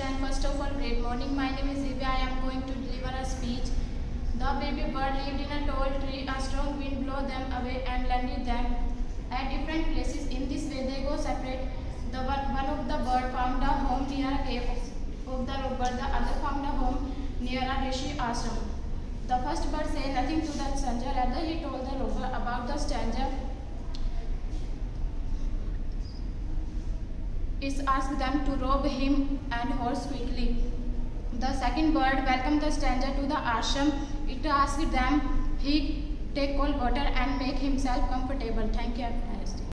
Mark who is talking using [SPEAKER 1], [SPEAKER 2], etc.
[SPEAKER 1] understand. First of all, great morning. My name is Divya. I am going to deliver a speech. The baby bird lived in a tall tree. A strong wind blew them away and landed them at different places. In this way, they go separate. One of the bird found a home near a cave of the robber. The other found a home near a rishi ashram. The first bird said nothing to the stranger. Rather, he told the robber about the stranger. It asked them to rob him and horse quickly. The second bird welcomed the stranger to the ashram. It asked them he take cold water and make himself comfortable. Thank you.